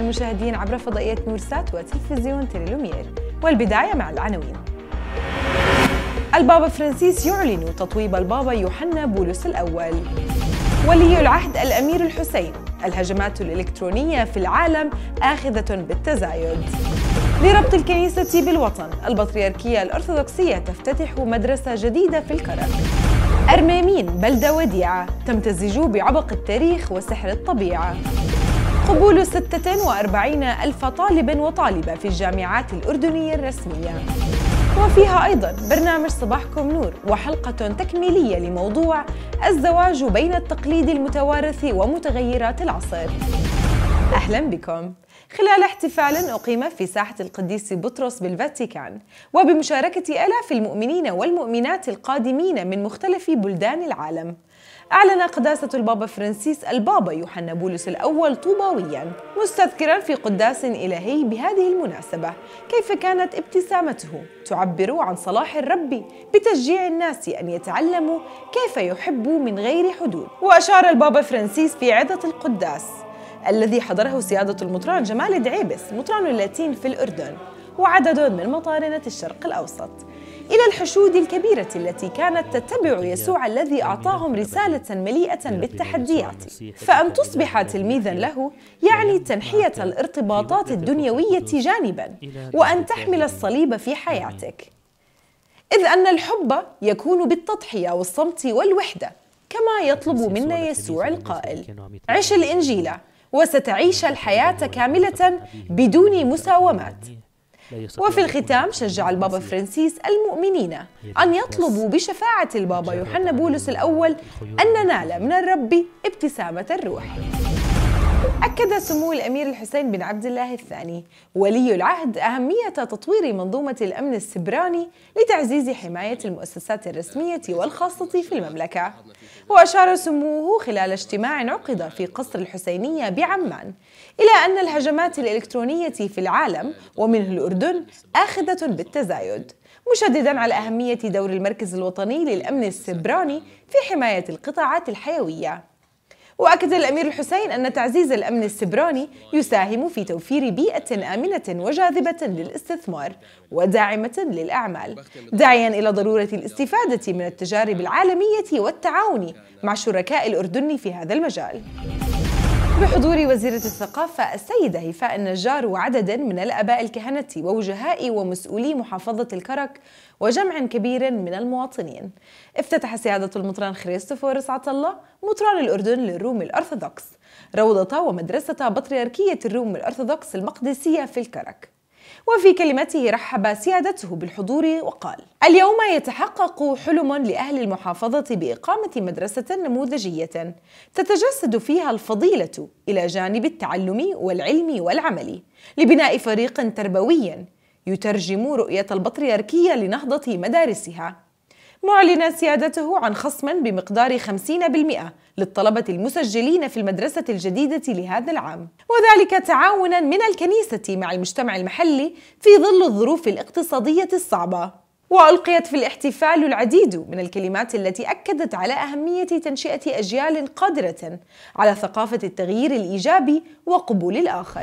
المشاهدين عبر فضائية نورسات وتلفزيون تيليلومير، والبداية مع العناوين. البابا فرانسيس يعلن تطويب البابا يوحنا بولس الأول. ولي العهد الأمير الحسين: الهجمات الإلكترونية في العالم آخذة بالتزايد. لربط الكنيسة بالوطن: البطريركية الأرثوذكسية تفتتح مدرسة جديدة في الكرك. أرمامين: بلدة وديعة تمتزج بعبق التاريخ وسحر الطبيعة. قبول 46 ألف طالب وطالبة في الجامعات الأردنية الرسمية. وفيها أيضاً برنامج صباحكم نور وحلقة تكميلية لموضوع الزواج بين التقليد المتوارث ومتغيرات العصر. أهلاً بكم. خلال احتفال أقيم في ساحة القديس بطرس بالفاتيكان وبمشاركة آلاف المؤمنين والمؤمنات القادمين من مختلف بلدان العالم، أعلن قداسة البابا فرانسيس البابا يوحنا بولس الأول طوباوياً، مستذكراً في قداس إلهي بهذه المناسبة كيف كانت ابتسامته تعبر عن صلاح الرب بتشجيع الناس أن يتعلموا كيف يحبوا من غير حدود. وأشار البابا فرانسيس في عظة القداس الذي حضره سيادة المطران جمال دعيبس مطران اللاتين في الأردن وعدد من مطارنة الشرق الأوسط إلى الحشود الكبيرة التي كانت تتبع يسوع الذي أعطاهم رسالة مليئة بالتحديات، فأن تصبح تلميذاً له يعني تنحية الارتباطات الدنيوية جانباً وأن تحمل الصليب في حياتك، إذ أن الحب يكون بالتضحية والصمت والوحدة، كما يطلب منا يسوع القائل: عش الإنجيل وستعيش الحياة كاملة بدون مساومات. وفي الختام شجع البابا فرانسيس المؤمنين أن يطلبوا بشفاعة البابا يوحنا بولس الأول أن ننال من الرب ابتسامة الروح. أكد سمو الأمير الحسين بن عبد الله الثاني ولي العهد أهمية تطوير منظومة الأمن السبراني لتعزيز حماية المؤسسات الرسمية والخاصة في المملكة. وأشار سموه خلال اجتماع عقد في قصر الحسينية بعمان إلى أن الهجمات الإلكترونية في العالم ومنه الأردن آخذة بالتزايد، مشدداً على أهمية دور المركز الوطني للأمن السبراني في حماية القطاعات الحيوية. وأكد الأمير الحسين أن تعزيز الأمن السبراني يساهم في توفير بيئة آمنة وجاذبة للاستثمار وداعمة للأعمال، داعياً إلى ضرورة الاستفادة من التجارب العالمية والتعاون مع شركاء الأردن في هذا المجال. بحضور وزيرة الثقافة السيدة هيفاء النجار وعدد من الآباء الكهنة ووجهاء ومسؤولي محافظة الكرك وجمع كبير من المواطنين، افتتح سيادة المطران خريستوفورس عطلة مطران الأردن للروم الأرثوذكس روضة ومدرسة بطريركية الروم الأرثوذكس المقدسية في الكرك. وفي كلمته رحب سيادته بالحضور وقال: اليوم يتحقق حلم لأهل المحافظة بإقامة مدرسة نموذجية تتجسد فيها الفضيلة إلى جانب التعلم والعلم والعمل لبناء فريق تربوي يترجم رؤية البطريركية لنهضة مدارسها، معلنا سيادته عن خصم بمقدار 50% للطلبة المسجلين في المدرسة الجديدة لهذا العام، وذلك تعاونا من الكنيسة مع المجتمع المحلي في ظل الظروف الاقتصادية الصعبة. وألقيت في الاحتفال العديد من الكلمات التي أكدت على أهمية تنشئة أجيال قادرة على ثقافة التغيير الإيجابي وقبول الآخر.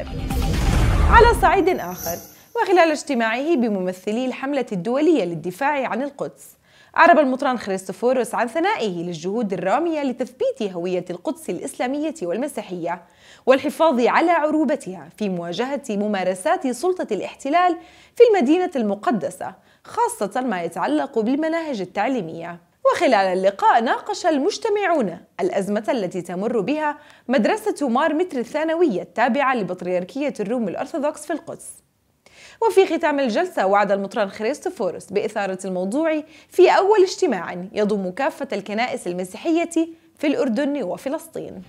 على صعيد آخر، وخلال اجتماعه بممثلي الحملة الدولية للدفاع عن القدس، أعرب المطران خريستوفورس عن ثنائه للجهود الرامية لتثبيت هوية القدس الإسلامية والمسيحية والحفاظ على عروبتها في مواجهة ممارسات سلطة الاحتلال في المدينة المقدسة، خاصة ما يتعلق بالمناهج التعليمية. وخلال اللقاء ناقش المجتمعون الأزمة التي تمر بها مدرسة مار متر الثانوية التابعة لبطريركية الروم الأرثوذكس في القدس. وفي ختام الجلسة وعد المطران خريستوفورس بإثارة الموضوع في أول اجتماع يضم كافة الكنائس المسيحية في الأردن وفلسطين.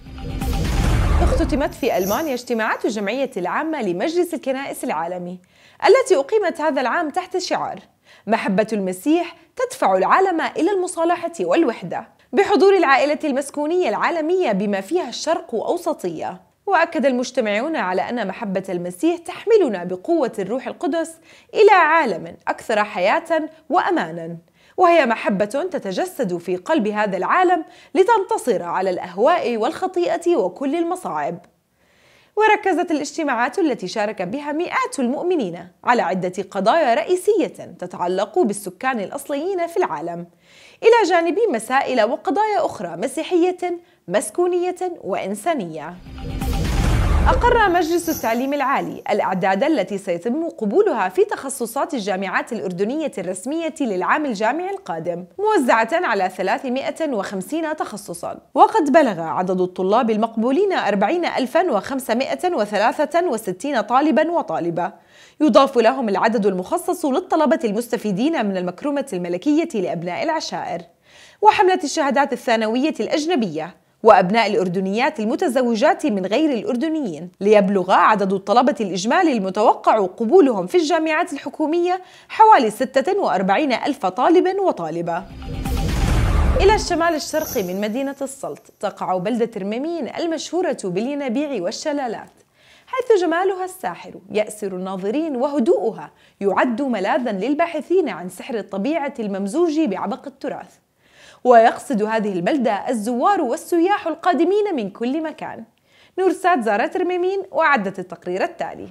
اختتمت في ألمانيا اجتماعات الجمعية العامة لمجلس الكنائس العالمي التي أقيمت هذا العام تحت شعار محبة المسيح تدفع العالم إلى المصالحة والوحدة، بحضور العائلة المسكونية العالمية بما فيها الشرق أوسطية. وأكد المجتمعون على أن محبة المسيح تحملنا بقوة الروح القدس إلى عالم أكثر حياة وأمانا، وهي محبة تتجسد في قلب هذا العالم لتنتصر على الأهواء والخطيئة وكل المصاعب. وركزت الاجتماعات التي شارك بها مئات المؤمنين على عدة قضايا رئيسية تتعلق بالسكان الأصليين في العالم، إلى جانب مسائل وقضايا أخرى مسيحية مسكونية وإنسانية. أقر مجلس التعليم العالي الأعداد التي سيتم قبولها في تخصصات الجامعات الأردنية الرسمية للعام الجامعي القادم، موزعة على 350 تخصصاً، وقد بلغ عدد الطلاب المقبولين 40,563 طالباً وطالبة، يضاف لهم العدد المخصص للطلبة المستفيدين من المكرمة الملكية لأبناء العشائر، وحملة الشهادات الثانوية الأجنبية، وأبناء الأردنيات المتزوجات من غير الأردنيين، ليبلغ عدد الطلبة الإجمالي المتوقع قبولهم في الجامعات الحكومية حوالي 46,000 طالب وطالبة. إلى الشمال الشرقي من مدينة السلط تقع بلدة رميمين المشهورة بالينابيع والشلالات، حيث جمالها الساحر يأسر الناظرين وهدوءها يعد ملاذاً للباحثين عن سحر الطبيعة الممزوج بعبق التراث. ويقصد هذه البلدة الزوار والسياح القادمين من كل مكان. نورسات زارت رميمين وأعدت التقرير التالي.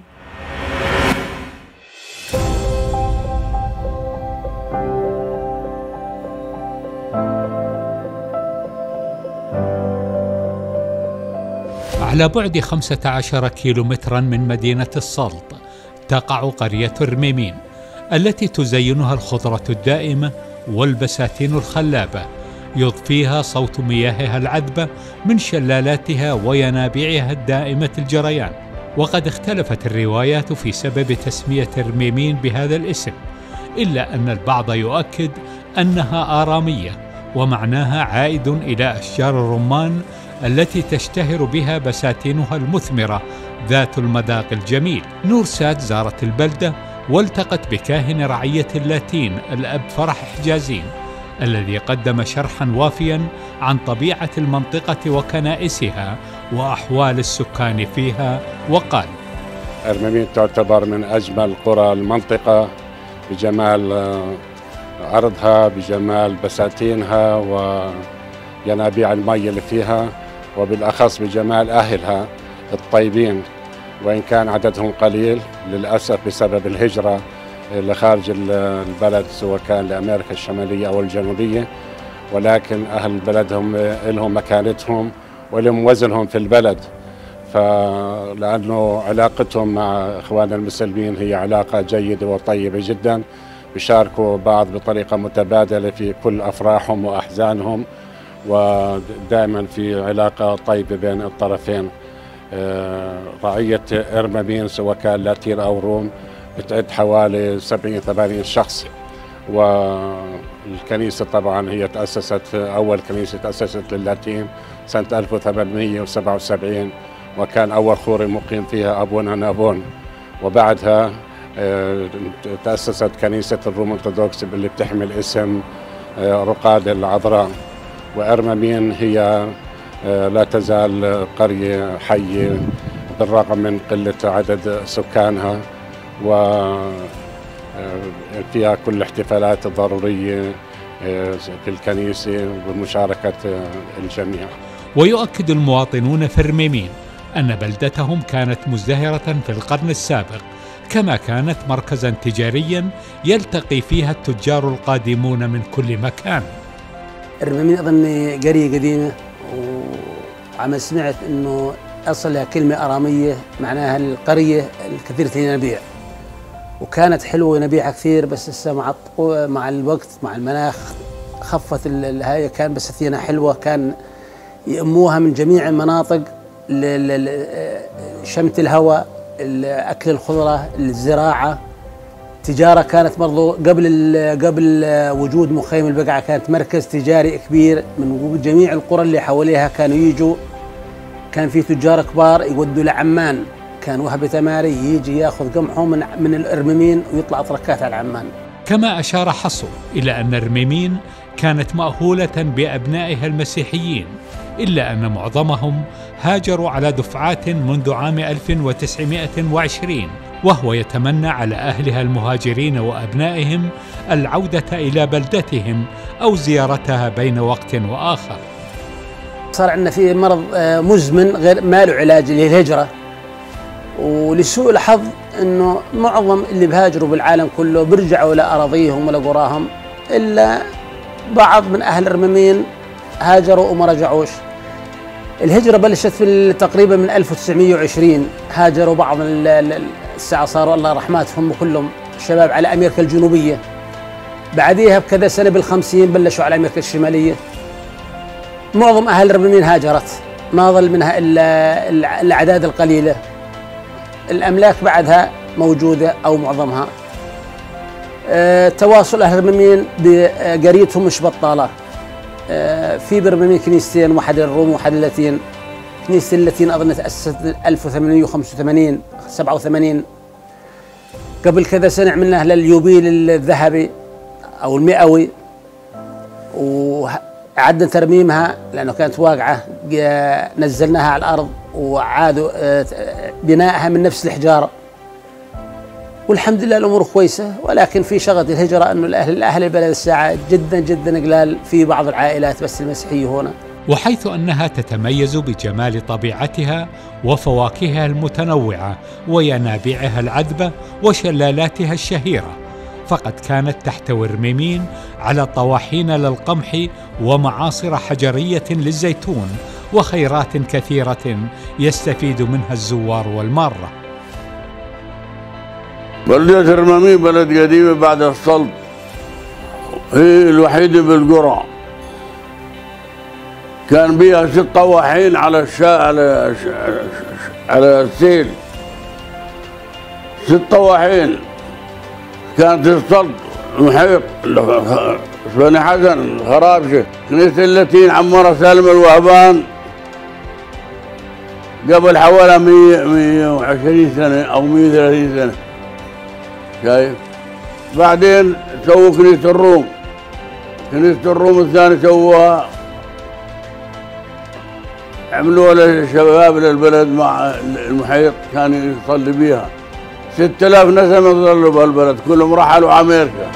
على بعد 15 كيلومترا من مدينة السلط تقع قرية رميمين التي تزينها الخضرة الدائمة والبساتين الخلابة، يضفيها صوت مياهها العذبة من شلالاتها وينابيعها الدائمة الجريان. وقد اختلفت الروايات في سبب تسمية رميمين بهذا الاسم، إلا أن البعض يؤكد أنها آرامية ومعناها عائد إلى أشجار الرمان التي تشتهر بها بساتينها المثمرة ذات المذاق الجميل. نورسات زارت البلدة والتقت بكاهن رعية اللاتين الأب فرح حجازين، الذي قدم شرحاً وافياً عن طبيعة المنطقة وكنائسها وأحوال السكان فيها، وقال: رميمين تعتبر من أجمل قرى المنطقة بجمال عرضها، بجمال بساتينها وينابيع المي اللي فيها، وبالأخص بجمال أهلها الطيبين، وإن كان عددهم قليل للأسف بسبب الهجرة لخارج البلد سواء كان لأمريكا الشمالية أو الجنوبية، ولكن أهل بلدهم لهم مكانتهم ولهم وزنهم في البلد، فلأنه علاقتهم مع إخواننا المسلمين هي علاقة جيدة وطيبة جدا، بيشاركوا بعض بطريقة متبادلة في كل أفراحهم وأحزانهم، ودائما في علاقة طيبة بين الطرفين. رعية رميمين سواء كان لاتين أو روم بتعد حوالي 70-80 شخص، والكنيسة طبعا هي تأسست، أول كنيسة تأسست للاتين سنة 1877، وكان أول خوري مقيم فيها أبونا نابون، وبعدها تأسست كنيسة الروم أرثوذكس اللي بتحمل اسم رقاد العذراء. ورميمين هي لا تزال قرية حية بالرغم من قلة عدد سكانها، وفيها كل الاحتفالات الضرورية في الكنيسة ومشاركة الجميع. ويؤكد المواطنون في رميمين أن بلدتهم كانت مزدهرة في القرن السابق، كما كانت مركزا تجاريا يلتقي فيها التجار القادمون من كل مكان. رميمين أظن قرية قديمة، وعم سمعت أنه أصلها كلمة أرامية معناها القرية الكثيرة الينابيع، وكانت حلوة ينابيعها كثير، بس هسه مع الوقت مع المناخ خفت هاي، كان بساتينها حلوة، كان يأموها من جميع المناطق، شمت الهواء، أكل الخضرة، الزراعة، تجارة. كانت برضو قبل وجود مخيم البقعة كانت مركز تجاري كبير من جميع القرى اللي حواليها، كانوا يجوا، كان في تجار كبار يودوا لعمان، كان وهبة تماري يجي ياخذ قمحه من الرميمين ويطلع تركات على عمان. كما أشار حصو إلى أن رميمين كانت مأهولة بأبنائها المسيحيين، إلا أن معظمهم هاجروا على دفعات منذ عام 1920، وهو يتمنى على أهلها المهاجرين وأبنائهم العودة إلى بلدتهم أو زيارتها بين وقت وآخر. صار عندنا في مرض مزمن غير ما له علاج، اللي هي الهجرة، ولسوء الحظ انه معظم اللي بهاجروا بالعالم كله بيرجعوا لاراضيهم ولقراهم، الا بعض من اهل الرميمين هاجروا وما رجعوش. الهجره بلشت في تقريبا من 1920، هاجروا بعض الساعه صاروا الله رحماتهم كلهم شباب على امريكا الجنوبيه. بعديها بكذا سنه بال50 بلشوا على امريكا الشماليه. معظم اهل الرميمين هاجرت، ما ظل منها الا الاعداد القليله. الاملاك بعدها موجوده او معظمها. تواصل اهل الرميمين بقريتهم مش بطاله. في برميمين كنيستين، واحد للروم وواحد للاتين. كنيسه اللاتين اظن تاسست 1885 87. قبل كذا سنه عملنا لليوبيل الذهبي او المئوي، وعدنا ترميمها لانه كانت واقعه، نزلناها على الارض وعادوا بنائها من نفس الحجاره. والحمد لله الامور كويسه، ولكن في شغله الهجره انه الاهل البلد الساعه جدا جدا قلال، في بعض العائلات بس المسيحيه هنا. وحيث أنها تتميز بجمال طبيعتها وفواكهها المتنوعة وينابيعها العذبة وشلالاتها الشهيرة، فقد كانت تحتوي رميمين على طواحين للقمح ومعاصر حجرية للزيتون وخيرات كثيرة يستفيد منها الزوار والمارة. بلدة رميمين بلد قديمة بعد الصلب، هي الوحيدة بالقرى. كان بيها 6 طواحين على على السيل، 6 طواحين. كانت الصلب محيط بني حسن الخرابشة. كنيسة اللاتين عمرها سالم الوهبان قبل حوالي 120 سنة أو 130 سنة. شايف؟ بعدين سووا كنيسة الروم. كنيسة الروم الثانية سووها، عملوها للشباب للبلد مع المحيط، كان يصلي بيها. 6000 نسمة ظلوا بهالبلد، كلهم رحلوا على أمريكا.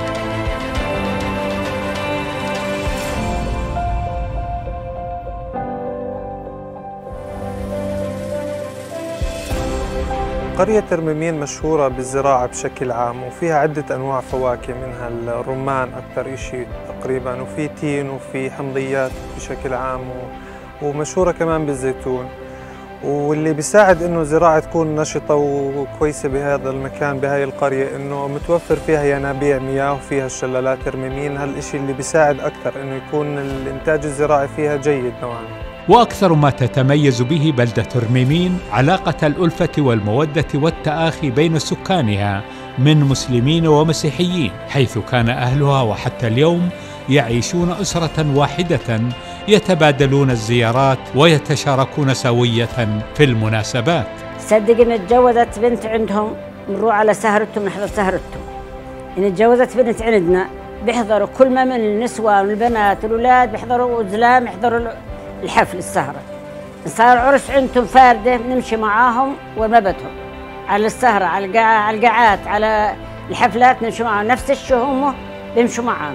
قرية رميمين مشهورة بالزراعة بشكل عام، وفيها عدة أنواع فواكه، منها الرمان أكثر إشي تقريبا، وفي تين وفي حمضيات بشكل عام، ومشهورة كمان بالزيتون. واللي بيساعد إنه الزراعة تكون نشطة وكويسة بهذا المكان بهاي القرية إنه متوفر فيها ينابيع مياه وفيها الشلالات رميمين. هالإشي اللي بيساعد أكثر إنه يكون الإنتاج الزراعي فيها جيد نوعاً. وأكثر ما تتميز به بلدة رميمين علاقة الألفة والمودة والتآخي بين سكانها من مسلمين ومسيحيين، حيث كان أهلها وحتى اليوم يعيشون أسرة واحدة يتبادلون الزيارات ويتشاركون سوية في المناسبات. صدق إن اتجوزت بنت عندهم، نروح على سهرتهم نحضر سهرتهم. إن اتجوزت بنت عندنا بيحضروا كل ما من النسوة والبنات والأولاد، بيحضروا زلام يحضروا الحفل السهرة. صار عرس عندهم فاردة، بنمشي معاهم ومبتهم على السهرة، على القاعات، على الحفلات نمشي معاهم. نفس الشيء هم بيمشوا معانا.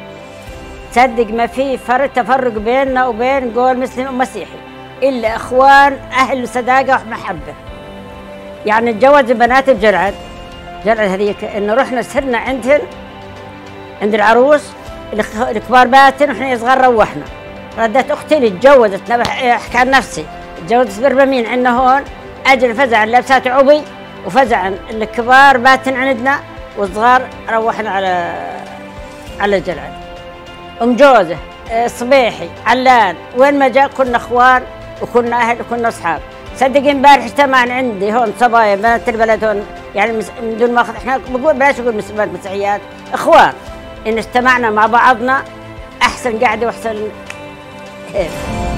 تصدق ما في تفرق بيننا وبين قول مسلم ومسيحي، إلا إخوان أهل صداقة ومحبة. يعني اتجوز بنات بجرعد هذيك، إنه رحنا سهرنا عندهن عند العروس، الكبار باتن وإحنا صغار روحنا. ردت أختي اللي اتجوزت، أحكي عن نفسي، اتجوزت برميمين عندنا هون، أجل فزع لابسات عبي وفزع الكبار باتن عندنا والصغار روحنا على جلعد. أم جوزة، صبيحي، علان، وين ما جاء كنا اخوان وكنا اهل وكنا اصحاب. صدق امبارح اجتمعنا عندي هون صبايا بنات البلد هون، يعني من دون ما احنا بقول بلاش نقول مسلمات مسيحيات، اخوان، ان اجتمعنا مع بعضنا احسن قعده واحسن هيك.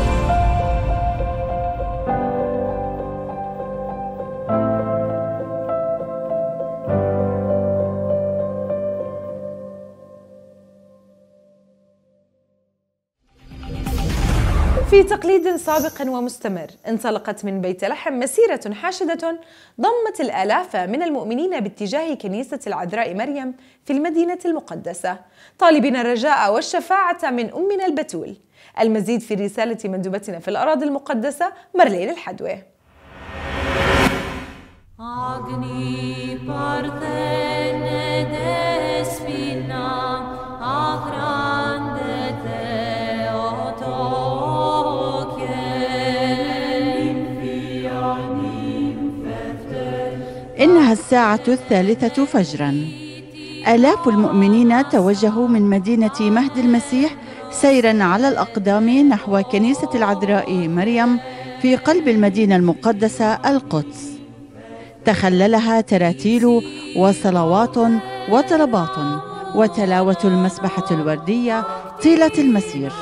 في تقليد سابق ومستمر انطلقت من بيت لحم مسيرة حاشدة ضمت الآلاف من المؤمنين باتجاه كنيسة العذراء مريم في المدينة المقدسة، طالبين الرجاء والشفاعة من أمنا البتول. المزيد في رسالة مندوبتنا في الأراضي المقدسة مارلين الحدوي. إنها الساعة 3 فجراً. آلاف المؤمنين توجهوا من مدينة مهد المسيح سيراً على الأقدام نحو كنيسة العذراء مريم في قلب المدينة المقدسة القدس. تخللها تراتيل وصلوات وطلبات وتلاوة المسبحة الوردية طيلة المسير.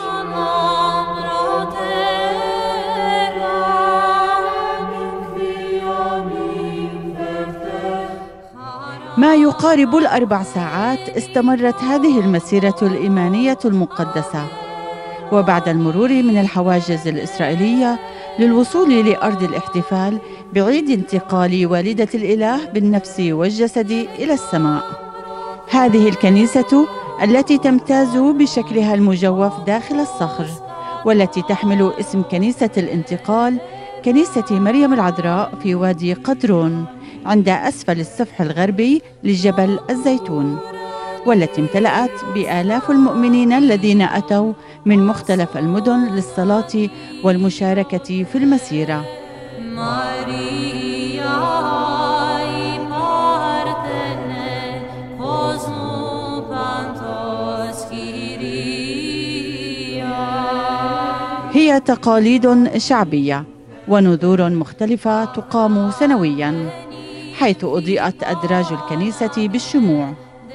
ما يقارب ال4 ساعات استمرت هذه المسيرة الإيمانية المقدسة، وبعد المرور من الحواجز الإسرائيلية للوصول لأرض الاحتفال بعيد انتقال والدة الإله بالنفس والجسد إلى السماء. هذه الكنيسة التي تمتاز بشكلها المجوف داخل الصخر، والتي تحمل اسم كنيسة الانتقال، كنيسة مريم العذراء في وادي قدرون عند أسفل السفح الغربي لجبل الزيتون، والتي امتلأت بآلاف المؤمنين الذين أتوا من مختلف المدن للصلاة والمشاركة في المسيرة. هي تقاليد شعبية ونذور مختلفة تقام سنوياً، حيث أضيئت أدراج الكنيسة بالشموع،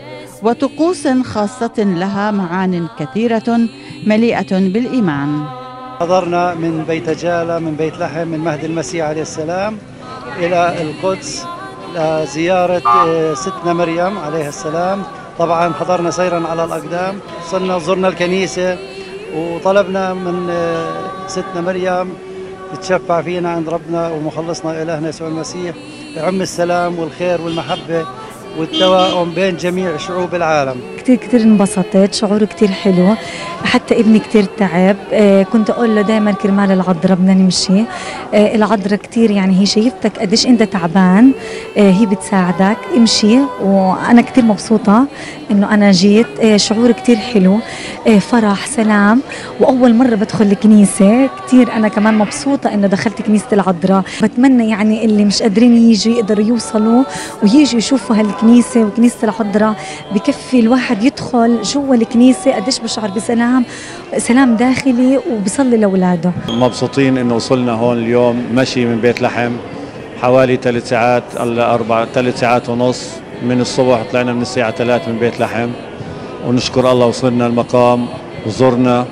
وطقوس خاصة لها معان كثيرة مليئة بالإيمان. حضرنا من بيت جالة، من بيت لحم، من مهد المسيح عليه السلام إلى القدس لزيارة ستنا مريم عليه السلام. طبعا حضرنا سيرا على الأقدام، وصلنا زرنا الكنيسة وطلبنا من ستنا مريم تتشفع فينا عند ربنا ومخلصنا إلهنا يسوع المسيح، يعم السلام والخير والمحبة والتوائم بين جميع شعوب العالم. كتير انبسطت، شعور كتير حلو، حتى ابني كتير تعب. كنت أقول له دايما كرمال العذراء بدنا نمشي. العذراء كتير يعني هي شايفتك قديش أنت تعبان، هي بتساعدك امشي. وأنا كتير مبسوطة إنه أنا جيت، شعور كتير حلو، فرح سلام. وأول مرة بدخل الكنيسة، كتير أنا كمان مبسوطة إنه دخلت كنيسة العذراء. بتمنى يعني اللي مش قادرين يجوا يقدروا يوصلوا ويجوا يشوفوا هالكنيسة وكنيسة العذراء. بكفي الواحد يدخل جوا الكنيسة قديش بشعر بسلام، سلام داخلي، وبصلي لأولاده. مبسوطين إنه وصلنا هون اليوم مشي من بيت لحم حوالي 3 ساعات إلا 3 ساعات ونص من الصبح. طلعنا من الساعة 3 من بيت لحم، ونشكر الله وصلنا المقام وزرنا،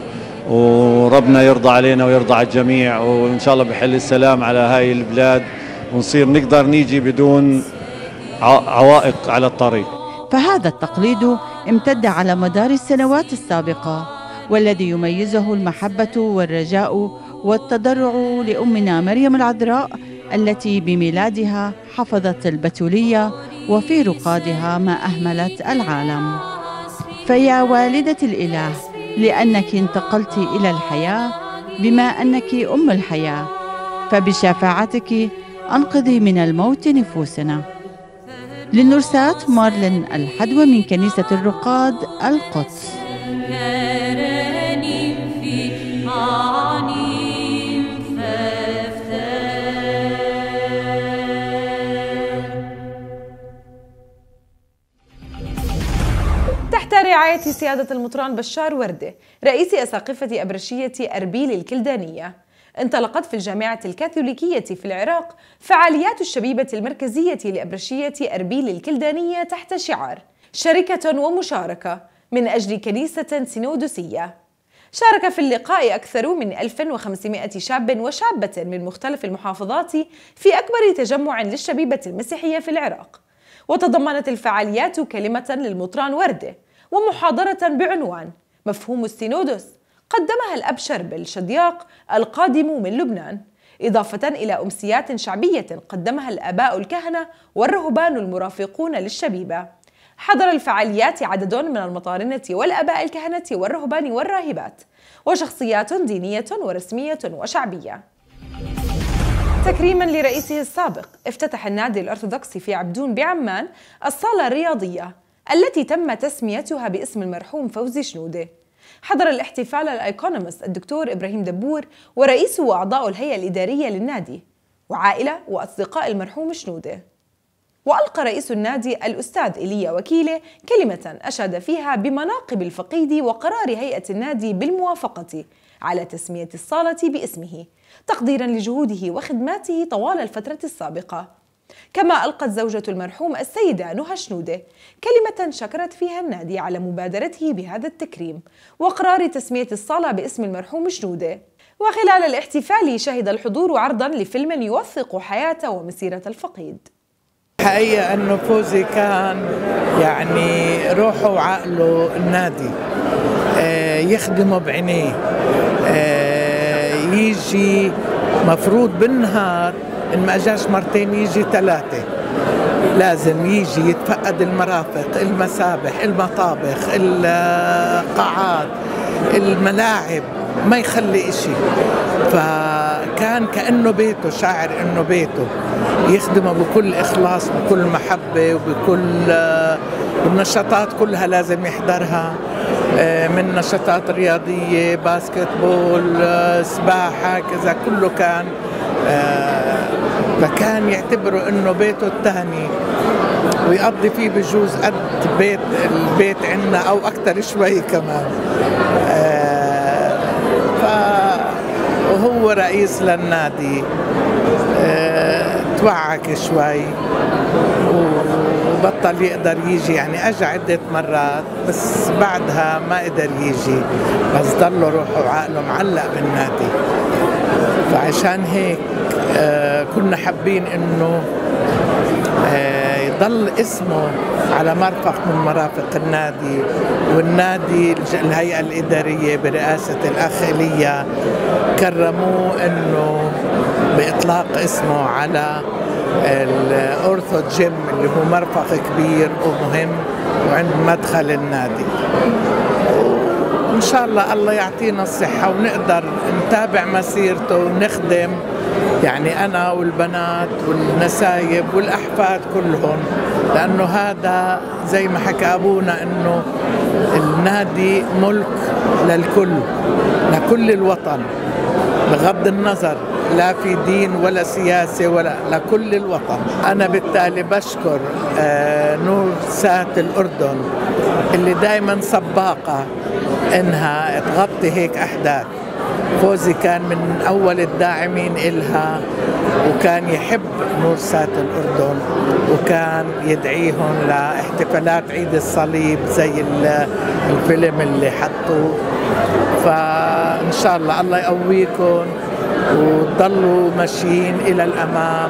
وربنا يرضى علينا ويرضى على الجميع، وإن شاء الله بحل السلام على هاي البلاد، ونصير نقدر نيجي بدون عوائق على الطريق. فهذا التقليد امتد على مدار السنوات السابقة، والذي يميزه المحبة والرجاء والتضرع لأمنا مريم العذراء التي بميلادها حفظت البتولية وفي رقادها ما أهملت العالم. فيا والدة الإله، لأنك انتقلت إلى الحياة بما أنك أم الحياة، فبشفاعتك أنقذي من الموت نفوسنا. للنرسات مارلين الحدوى من كنيسة الرقاد القدس. تحت رعاية سيادة المطران بشار وردة رئيس أساقفة أبرشية أربيل الكلدانية، انطلقت في الجامعة الكاثوليكية في العراق فعاليات الشبيبة المركزية لأبرشية أربيل الكلدانية تحت شعار شركة ومشاركة من أجل كنيسة سينودوسية. شارك في اللقاء أكثر من 1500 شاب وشابة من مختلف المحافظات في أكبر تجمع للشبيبة المسيحية في العراق. وتضمنت الفعاليات كلمة للمطران وردة ومحاضرة بعنوان مفهوم السينودوس قدمها الأب شربل شدياق القادم من لبنان، إضافة إلى أمسيات شعبية قدمها الآباء الكهنة والرهبان المرافقون للشبيبة. حضر الفعاليات عدد من المطارنة والآباء الكهنة والرهبان والراهبات وشخصيات دينية ورسمية وشعبية. تكريما لرئيسه السابق، افتتح النادي الأرثوذكسي في عبدون بعمان الصالة الرياضية التي تم تسميتها باسم المرحوم فوزي شنودة. حضر الاحتفال الإيكونومست الدكتور إبراهيم دبور ورئيسه وأعضاء الهيئة الإدارية للنادي وعائلة وأصدقاء المرحوم شنودة. وألقى رئيس النادي الأستاذ إيليا وكيلة كلمة أشاد فيها بمناقب الفقيد وقرار هيئة النادي بالموافقة على تسمية الصالة باسمه تقديرا لجهوده وخدماته طوال الفترة السابقة. كما ألقت زوجة المرحوم السيدة نهى شنودة كلمة شكرت فيها النادي على مبادرته بهذا التكريم وقرار تسمية الصالة باسم المرحوم شنودة. وخلال الاحتفال شهد الحضور عرضا لفيلم يوثق حياة ومسيرة الفقيد. حقيقة أنه فوزي كان يعني روحه وعقله النادي، يخدمه بعينيه، يجي مفروض بالنهار إن ما أجاش مرتين يجي 3، لازم يجي يتفقد المرافق، المسابح، المطابخ، القاعات، الملاعب، ما يخلي إشي. فكان كأنه بيته، شاعر إنه بيته، يخدمه بكل إخلاص، بكل محبة، وبكل النشاطات كلها لازم يحضرها، من نشاطات رياضية، باسكتبول، سباحة، كذا كله كان. فكان يعتبره إنه بيته الثاني ويقضي فيه بجوز قد البيت عندنا أو أكتر شوي كمان. وهو رئيس للنادي توعك شوي وبطل يقدر يجي، يعني أجا عدة مرات بس بعدها ما قدر يجي، بس ضله روحه وعقله معلق بالنادي. فعشان هيك كنا حابين إنه يضل اسمه على مرفق من مرافق النادي، والنادي الهيئة الإدارية برئاسة الأخ إيليا كرموه إنه بإطلاق اسمه على الأورثو جيم اللي هو مرفق كبير ومهم وعند مدخل النادي. وإن شاء الله يعطينا الصحة ونقدر نتابع مسيرته ونخدم، يعني أنا والبنات والنسايب والأحفاد كلهم، لأنه هذا زي ما حكى أبونا إنه النادي ملك للكل، لكل الوطن بغض النظر لا في دين ولا سياسة ولا لكل الوطن. أنا بالتالي بشكر نور سات الأردن اللي دايما سباقة إنها تغطي هيك أحداث. فوزي كان من أول الداعمين إلها، وكان يحب نور سات الأردن، وكان يدعيهم لاحتفالات عيد الصليب زي الفيلم اللي حطوه. فإن شاء الله يقويكم وتضلوا ماشيين إلى الأمام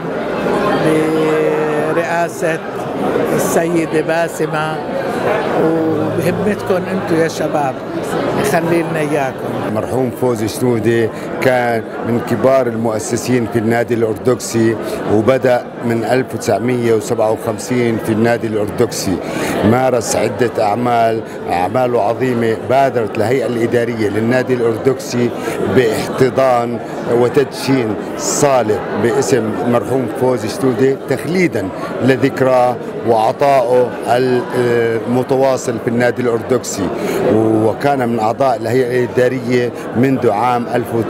برئاسة السيدة باسمة، وبهمتكم أنتم يا شباب يخلي لنا إياكم. المرحوم فوزي شنودة كان من كبار المؤسسين في النادي الأرثوذكسي، وبدأ من 1957 في النادي الأرثوذكسي. مارس عدة أعماله عظيمة. بادرت الهيئة الإدارية للنادي الأرثوذكسي باحتضان وتدشين صالة باسم المرحوم فوزي شنودة تخليدا لذكراه وعطائه المتواصل في النادي الأرثوذكسي، وكان من أعضاء الهيئة الإدارية منذ عام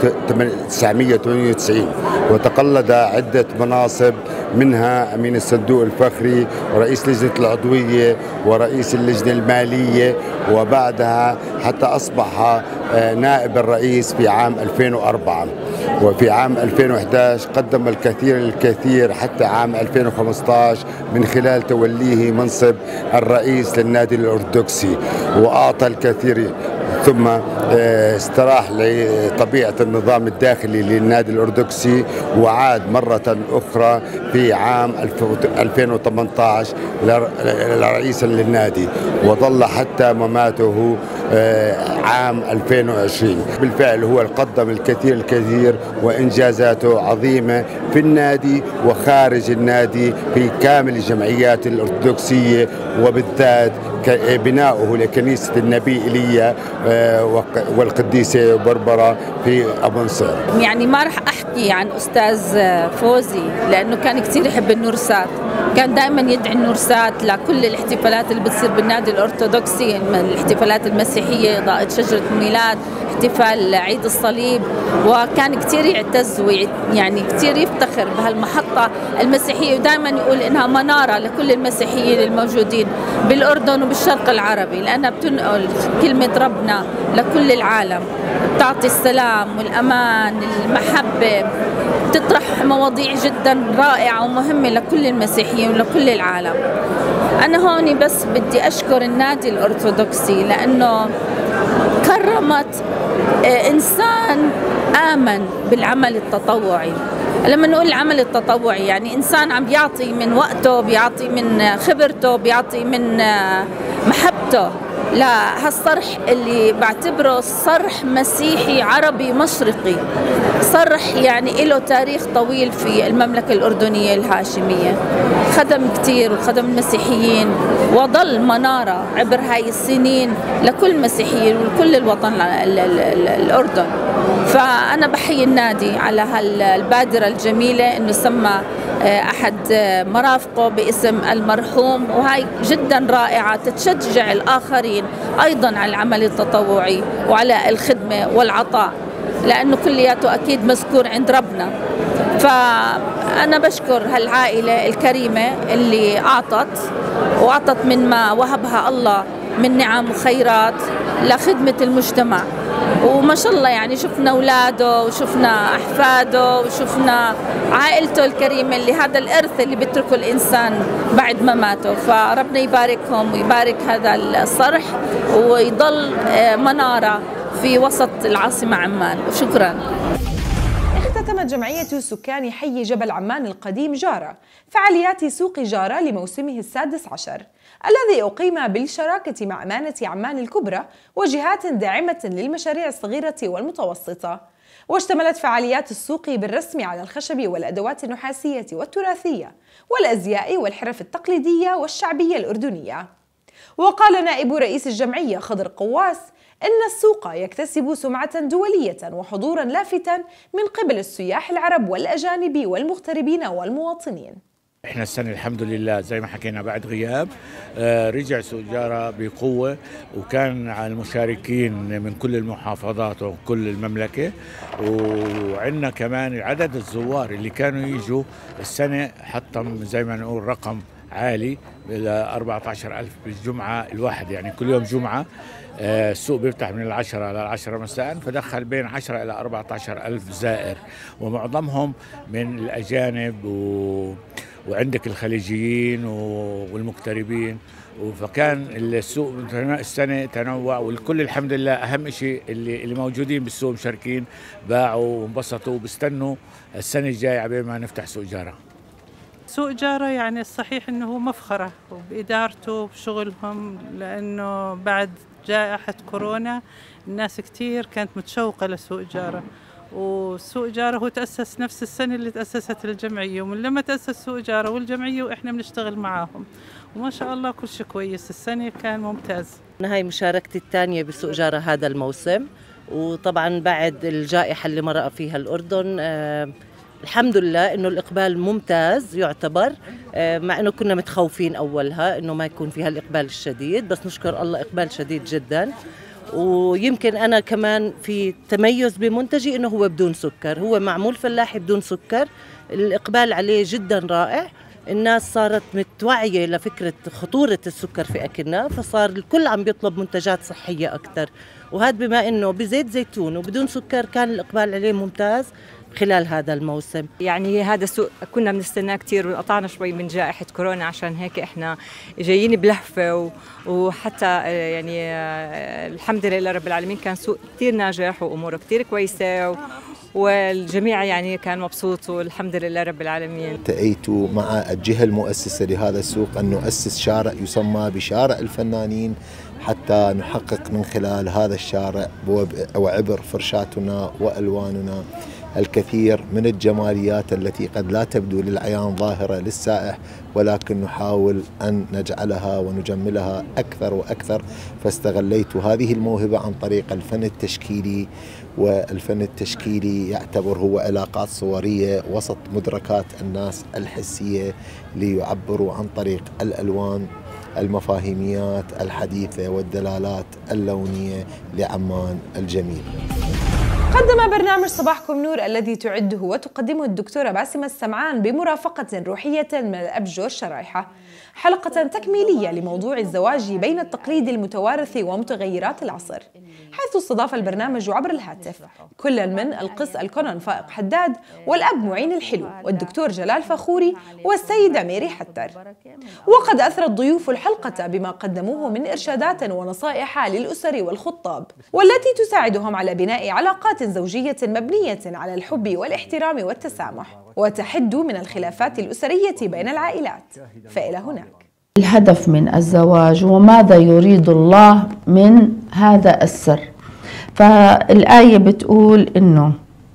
1998، وتقلد عدة مناصب منها أمين الصندوق الفخري ورئيس لجنة العضوية ورئيس اللجنة المالية، وبعدها حتى أصبح نائب الرئيس في عام 2004. وفي عام 2011 قدم الكثير حتى عام 2015 من خلال توليه منصب الرئيس للنادي الأرثوذكسي، وأعطى الكثير، ثم استراح لطبيعة النظام الداخلي للنادي الأرثوذكسي، وعاد مرة أخرى في عام 2018 رئيسا للنادي، وظل حتى مماته عام 2020. بالفعل هو قدم الكثير وإنجازاته عظيمة في النادي وخارج النادي في كامل الجمعيات الأرثوذكسية، وبالذات بناؤه لكنيسة النبي إيليا والقديسة بربرة في أبو نصير. يعني ما رح أحكي عن أستاذ فوزي لأنه كان كثير يحب النورسات، كان دائما يدعي النورسات لكل الاحتفالات اللي بتصير بالنادي الأرثوذكسي، الاحتفالات المسيحية، إضاءة شجرة الميلاد، احتفال عيد الصليب، وكان كثير يعتز يعني كثير يفتخر بهالمحطة المسيحية، ودائما يقول إنها منارة لكل المسيحيين الموجودين بالأردن وبالشرق العربي، لأنها بتنقل كلمة ربنا لكل العالم، بتعطي السلام والأمان المحبة، بتطرح مواضيع جدا رائعة ومهمة لكل المسيحيين ولكل العالم. أنا هون بس بدي أشكر النادي الأرثوذكسي لأنه كرمت إنسان آمن بالعمل التطوعي. لما نقول العمل التطوعي يعني إنسان عم بيعطي من وقته، بيعطي من خبرته، بيعطي من محبته لهالصرح اللي بعتبره صرح مسيحي عربي مشرقي، صرح يعني له تاريخ طويل في المملكة الأردنية الهاشمية، خدم كتير وخدم المسيحيين وظل منارة عبر هاي السنين لكل المسيحيين ولكل الوطن الأردن. فأنا بحيي النادي على هالبادرة الجميلة إنه سمى أحد مرافقه باسم المرحوم، وهي جدا رائعة تتشجع الآخرين أيضا على العمل التطوعي وعلى الخدمة والعطاء، لأنه كلياته أكيد مذكور عند ربنا. فأنا بشكر هالعائلة الكريمة اللي أعطت من ما وهبها الله من نعم وخيرات لخدمة المجتمع، وما شاء الله يعني شفنا أولاده وشفنا أحفاده وشفنا عائلته الكريمة اللي هذا الإرث اللي بيتركه الإنسان بعد ما ماته. فربنا يباركهم ويبارك هذا الصرح ويضل منارة في وسط العاصمة عمان. وشكرا. اختتمت جمعية سكان حي جبل عمان القديم جارة فعاليات سوق جارة لموسمه السادس عشر الذي أقيم بالشراكة مع أمانة عمان الكبرى وجهات داعمة للمشاريع الصغيرة والمتوسطة. واشتملت فعاليات السوق بالرسم على الخشب والأدوات النحاسية والتراثية والأزياء والحرف التقليدية والشعبية الأردنية. وقال نائب رئيس الجمعية خضر قواس إن السوق يكتسب سمعة دولية وحضورا لافتا من قبل السياح العرب والأجانب والمغتربين والمواطنين. احنا السنة الحمد لله زي ما حكينا بعد غياب رجع سوق جارة بقوة، وكان على المشاركين من كل المحافظات وكل المملكة، وعندنا كمان عدد الزوار اللي كانوا يجوا السنة حطم زي ما نقول رقم عالي ل 14,000 بالجمعة الواحد، يعني كل يوم جمعة السوق بيفتح من 10 إلى 10 مساء، فدخل بين 10 إلى 14,000 زائر، ومعظمهم من الأجانب وعندك الخليجيين والمغتربين. فكان السوق السنة تنوع، والكل الحمد لله أهم شيء اللي موجودين بالسوق مشاركين باعوا وانبسطوا وبستنوا السنة الجاية عبين ما نفتح سوق جارة. سوق جارة يعني الصحيح أنه هو مفخرة بإدارته وبشغلهم، لأنه بعد جائحة كورونا الناس كتير كانت متشوقة لسوق جارة، وسوق جارة هو تأسس نفس السنة اللي تأسست الجمعية، ومن لما تأسس سوق جارة والجمعية وإحنا بنشتغل معاهم، وما شاء الله كل شيء كويس. السنة كان ممتاز. هاي مشاركتي الثانية بسوق جارة هذا الموسم، وطبعا بعد الجائحة اللي مرق فيها الأردن الحمد لله إنه الإقبال ممتاز يعتبر، مع إنه كنا متخوفين أولها إنه ما يكون فيها الإقبال الشديد، بس نشكر الله إقبال شديد جدا. ويمكن أنا كمان في تميز بمنتجي إنه هو بدون سكر، هو معمول فلاحي بدون سكر، الإقبال عليه جدا رائع، الناس صارت متوعية لفكرة خطورة السكر في أكلنا، فصار الكل عم بيطلب منتجات صحية أكثر، وهذا بما إنه بزيت زيتون وبدون سكر كان الإقبال عليه ممتاز خلال هذا الموسم. يعني هذا السوق كنا بنستناه كثير، وقطعنا شوي من جائحة كورونا، عشان هيك احنا جايين بلهفة، وحتى يعني الحمد لله رب العالمين كان سوق كثير ناجح وأموره كثير كويسة، والجميع يعني كان مبسوط والحمد لله رب العالمين. التقيت مع الجهة المؤسسة لهذا السوق أن نؤسس شارع يسمى بشارع الفنانين حتى نحقق من خلال هذا الشارع وعبر فرشاتنا وألواننا الكثير من الجماليات التي قد لا تبدو للعيان ظاهرة للسائح، ولكن نحاول أن نجعلها ونجملها أكثر وأكثر. فاستغليت هذه الموهبة عن طريق الفن التشكيلي، والفن التشكيلي يعتبر هو علاقات صورية وسط مدركات الناس الحسية ليعبروا عن طريق الألوان المفاهيميات الحديثة والدلالات اللونية لعمان الجميل. قدم برنامج صباحكم نور الذي تعده وتقدمه الدكتورة باسمة السمعان بمرافقة روحية من الأب جورج شرايحة حلقة تكميلية لموضوع الزواج بين التقليد المتوارث ومتغيرات العصر، حيث استضاف البرنامج عبر الهاتف كل من القس الكونون فائق حداد والأب معين الحلو والدكتور جلال فخوري والسيدة ميري حتر. وقد أثرت ضيوف الحلقة بما قدموه من إرشادات ونصائح للأسر والخطاب، والتي تساعدهم على بناء علاقات زوجية مبنية على الحب والاحترام والتسامح وتحد من الخلافات الأسرية بين العائلات. فإلى هناك الهدف من الزواج وماذا يريد الله من هذا السر. فالآية بتقول إنه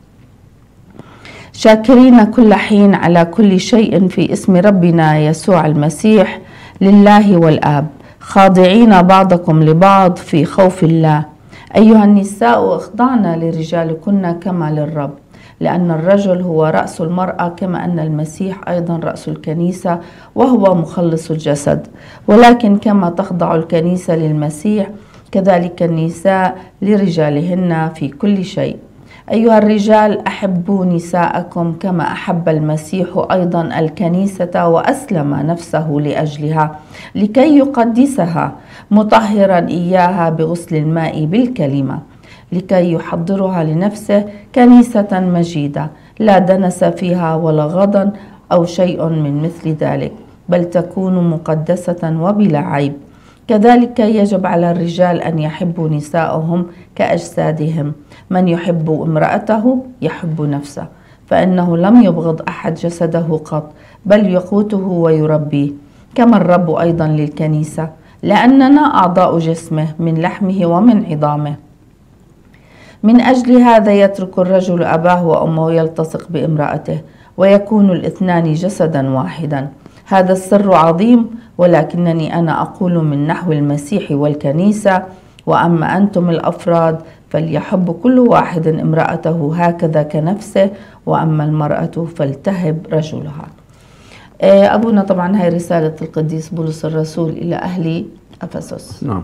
شاكرين كل حين على كل شيء في اسم ربنا يسوع المسيح لله والآب، خاضعين بعضكم لبعض في خوف الله. أيها النساء اخضعنا لرجالكن كما للرب، لأن الرجل هو رأس المرأة كما أن المسيح أيضا رأس الكنيسة وهو مخلص الجسد. ولكن كما تخضع الكنيسة للمسيح كذلك النساء لرجالهن في كل شيء. أيها الرجال أحبوا نساءكم كما أحب المسيح أيضا الكنيسة وأسلم نفسه لأجلها لكي يقدسها مطهرا إياها بغسل الماء بالكلمة، لكي يحضرها لنفسه كنيسة مجيدة لا دنس فيها ولا غضن أو شيء من مثل ذلك، بل تكون مقدسة وبلا عيب. كذلك يجب على الرجال أن يحبوا نساءهم كأجسادهم، من يحب امرأته يحب نفسه، فإنه لم يبغض أحد جسده قط، بل يقوته ويربيه، كما الرب أيضا للكنيسة، لأننا أعضاء جسمه من لحمه ومن عظامه. من أجل هذا يترك الرجل أباه وأمه ويلتصق بامرأته ويكون الاثنان جسدا واحدا. هذا السر عظيم، ولكنني أنا أقول من نحو المسيح والكنيسة. وأما أنتم الأفراد فليحب كل واحد امرأته هكذا كنفسه، وأما المرأة فلتهب رجلها. أبونا طبعا هاي رسالة القديس بولس الرسول إلى أهل أفسس. نعم.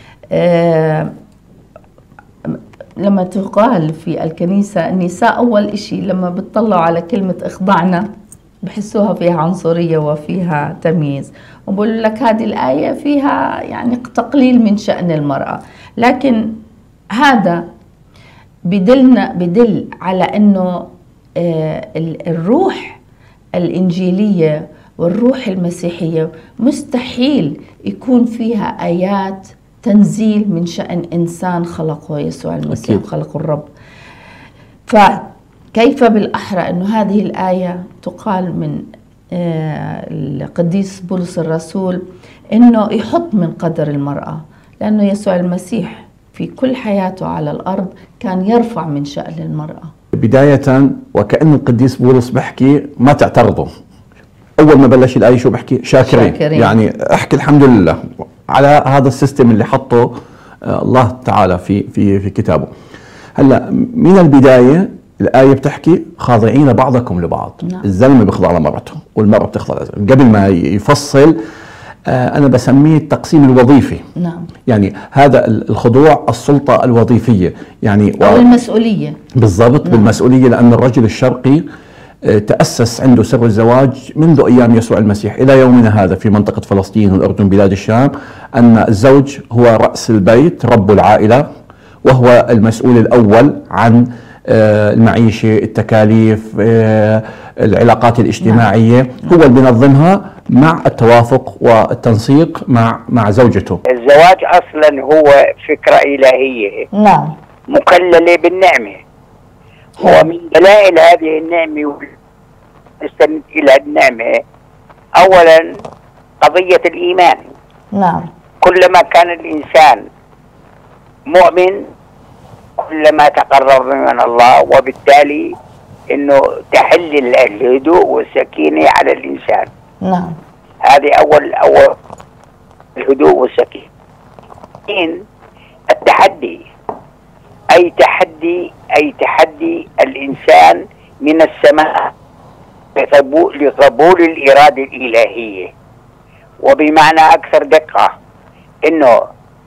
لما تقال في الكنيسة النساء أول إشي لما بتطلعوا على كلمة اخضعنا بحسوها فيها عنصرية وفيها تمييز، وبقول لك هذه الآية فيها يعني تقليل من شأن المرأة، لكن هذا بدل على أنه الروح الإنجيلية والروح المسيحية مستحيل يكون فيها آيات تنزيل من شأن إنسان خلقه يسوع المسيح وخلقه الرب. فكيف بالأحرى أنه هذه الآية تقال من القديس بولس الرسول أنه يحط من قدر المرأة، لأنه يسوع المسيح في كل حياته على الأرض كان يرفع من شأن المرأة. بداية وكأن القديس بولس بحكي ما تعترضوا، أول ما بلش الآية شو بحكي؟ شاكرين. يعني احكي الحمد لله على هذا السيستم اللي حطه الله تعالى في كتابه. هلا من البداية الآية بتحكي خاضعين بعضكم لبعض. نعم. الزلمة بيخضع لمرته والمرأة بتخضع للزلمة، قبل ما يفصل أنا بسميه التقسيم الوظيفي. نعم. يعني هذا الخضوع السلطة الوظيفية يعني أو المسؤولية بالضبط. نعم. بالمسؤولية، لأن الرجل الشرقي تأسس عنده سر الزواج منذ أيام يسوع المسيح إلى يومنا هذا في منطقة فلسطين والأردن بلاد الشام، أن الزوج هو رأس البيت رب العائلة، وهو المسؤول الأول عن المعيشة، التكاليف، العلاقات الاجتماعية. نعم. هو اللي بينظمها مع التوافق والتنسيق مع زوجته. الزواج أصلا هو فكرة إلهية. نعم. مكللة بالنعمة، ومن دلائل هذه النعمة نستند إلى النعمة أولا قضية الإيمان. نعم. كلما كان الإنسان مؤمن كلما تقرب من الله، وبالتالي انه تحل الهدوء والسكينة على الإنسان. نعم. هذه أول الهدوء والسكينة. التحدي، أي تحدي الإنسان من السماء لقبول الإرادة الإلهية، وبمعنى أكثر دقة إنه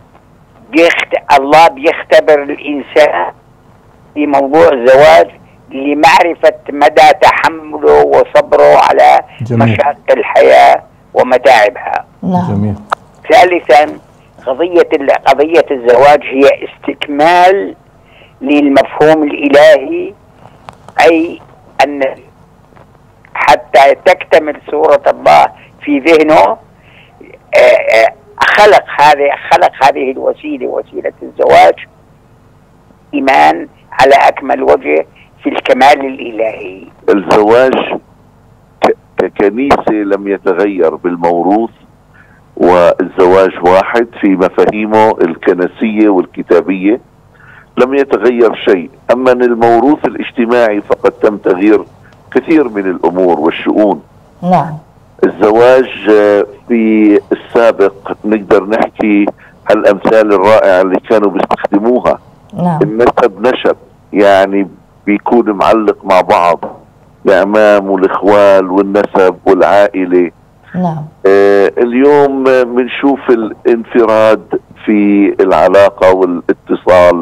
الله بيختبر الإنسان في موضوع الزواج لمعرفة مدى تحمله وصبره على مشاق الحياة ومتاعبها. نعم. ثالثا قضية الزواج هي استكمال للمفهوم الإلهي، أي أن حتى تكتمل صورة الله في ذهنه خلق هذه الوسيلة، وسيلة الزواج، إيمان على أكمل وجه في الكمال الإلهي. الزواج ككنيسة لم يتغير بالموروث، والزواج واحد في مفاهيمه الكنسية والكتابية، لم يتغير شيء. أما الموروث الاجتماعي فقد تم تغيير كثير من الأمور والشؤون. نعم. الزواج في السابق نقدر نحكي هالأمثال الرائعة اللي كانوا بيستخدموها. نعم. النسب نشب، يعني بيكون معلق مع بعض، الأعمام والإخوال والنسب والعائلة. نعم. اليوم بنشوف الانفراد في العلاقة والاتصال،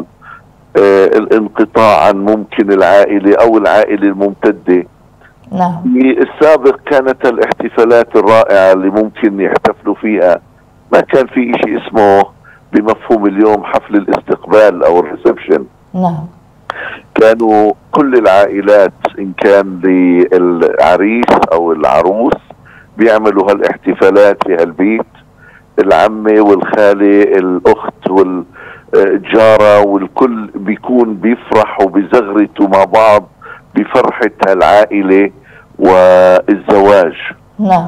الانقطاع عن ممكن العائلة أو العائلة الممتدة. نعم. في السابق كانت الاحتفالات الرائعة اللي ممكن يحتفلوا فيها، ما كان في شيء اسمه بمفهوم اليوم حفل الاستقبال أو الريسبشن. نعم. كانوا كل العائلات إن كان للعريس أو العروس بيعملوا هالاحتفالات في هالبيت، العمة والخالة الأخت والجارة والكل بيكون بيفرحوا بزغرتوا مع بعض بفرحة هالعائلة والزواج. نعم.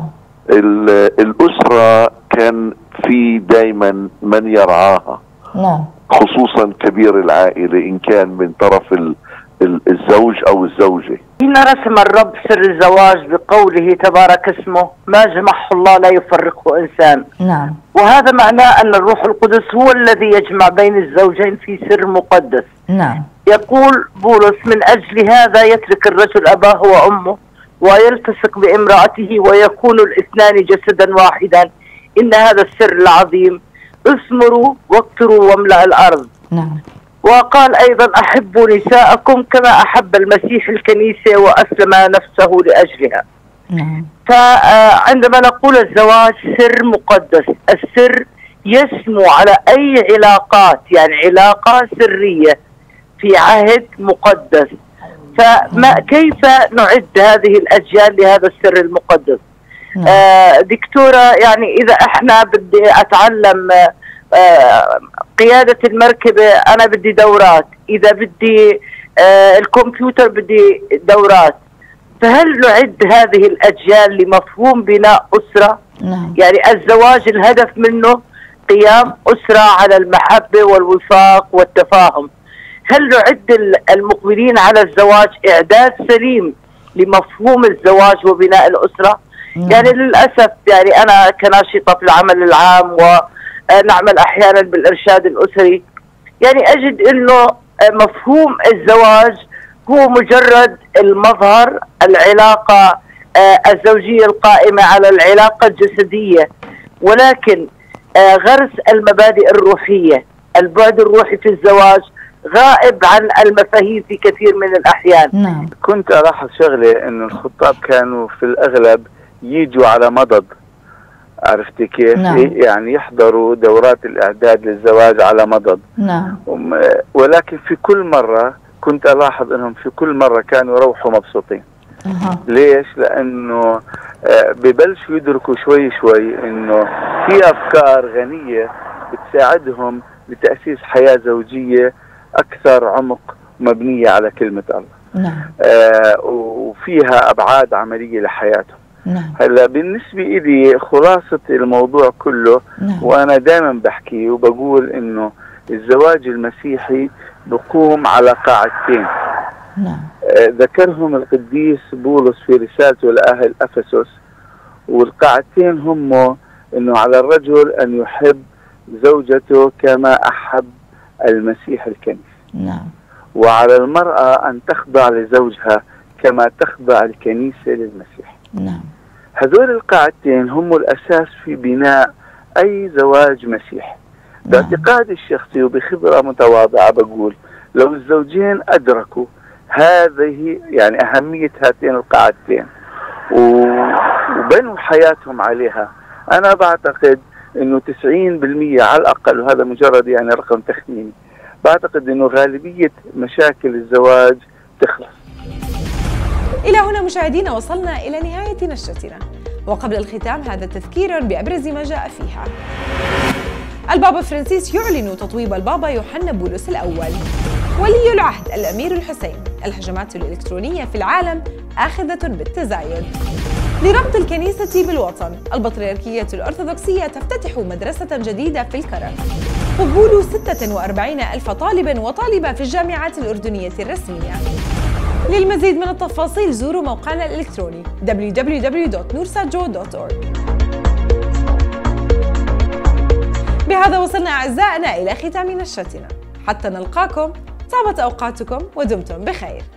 الأسرة كان في دايما من يرعاها. نعم. خصوصا كبير العائلة إن كان من طرف الزوج أو الزوجة. هنا رسم الرب سر الزواج بقوله تبارك اسمه: ما جمعه الله لا يفرقه إنسان. نعم. وهذا معناه أن الروح القدس هو الذي يجمع بين الزوجين في سر مقدس. نعم. يقول بولس: من أجل هذا يترك الرجل أباه وأمه ويلتصق بامرأته ويكون الاثنان جسدا واحدا. إن هذا السر العظيم. اثمروا واكثروا واملأ الأرض. نعم. وقال أيضا: أحبوا نساءكم كما أحب المسيح الكنيسة وأسلم نفسه لأجلها. نعم. فعندما نقول الزواج سر مقدس، السر يسمو على أي علاقات، يعني علاقة سرية في عهد مقدس. كيف نعد هذه الأجيال لهذا السر المقدس؟ دكتورة، يعني إذا إحنا بدي أتعلم قيادة المركبة أنا بدي دورات، إذا بدي الكمبيوتر بدي دورات، فهل نعد هذه الأجيال لمفهوم بناء أسرة؟ نعم. يعني الزواج الهدف منه قيام أسرة على المحبة والوفاق والتفاهم. هل نعد المقبلين على الزواج إعداد سليم لمفهوم الزواج وبناء الأسرة؟ يعني للأسف، يعني أنا كناشطة في العمل العام ونعمل أحيانا بالإرشاد الأسري، يعني أجد أنه مفهوم الزواج هو مجرد المظهر، العلاقة الزوجية القائمة على العلاقة الجسدية، ولكن غرس المبادئ الروحية، البعد الروحي في الزواج غائب عن المفاهيم في كثير من الأحيان. نعم. كنت ألاحظ شغلة إنه الخطاب كانوا في الأغلب يجوا على مضض، عرفت كيف؟ نعم. يعني يحضروا دورات الإعداد للزواج على مضض. نعم. ولكن في كل مرة كنت ألاحظ إنهم في كل مرة كانوا يروحوا مبسوطين. ليش؟ لأنه ببلشوا يدركوا شوي شوي إنه في أفكار غنية بتساعدهم لتأسيس حياة زوجية أكثر عمق مبنية على كلمة الله. نعم. وفيها أبعاد عملية لحياتهم. نعم. هلا بالنسبة إلي خلاصة الموضوع كله، نعم. وأنا دائما بحكي وبقول إنه الزواج المسيحي بقوم على قاعدتين. نعم. ذكرهم القديس بولس في رسالته لأهل أفسس، والقاعدتين هم إنه على الرجل أن يحب زوجته كما أحب المسيح الكنيسة. نعم. وعلى المرأة أن تخضع لزوجها كما تخضع الكنيسة للمسيح. نعم. هذول القاعدتين هم الأساس في بناء أي زواج مسيحي. باعتقادي الشخصي وبخبرة متواضعة بقول لو الزوجين أدركوا هذه يعني أهمية هاتين القاعدتين وبنوا حياتهم عليها، أنا بعتقد أنه 90% على الأقل، وهذا مجرد يعني رقم تخميني، بعتقد أنه غالبية مشاكل الزواج تخلص. إلى هنا مشاهدينا وصلنا إلى نهاية نشرتنا، وقبل الختام هذا تذكير بأبرز ما جاء فيها. البابا فرانسيس يعلن تطويب البابا يوحنا بولس الأول. ولي العهد الأمير الحسين: الهجمات الإلكترونية في العالم آخذة بالتزايد. لربط الكنيسة بالوطن: البطريركية الأرثوذكسية تفتتح مدرسة جديدة في الكرك. قبول 46,000 طالب وطالبة في الجامعات الأردنية الرسمية. للمزيد من التفاصيل زوروا موقعنا الإلكتروني www.nursatjo.org. بهذا وصلنا أعزائنا إلى ختام نشرتنا، حتى نلقاكم طابت أوقاتكم ودمتم بخير.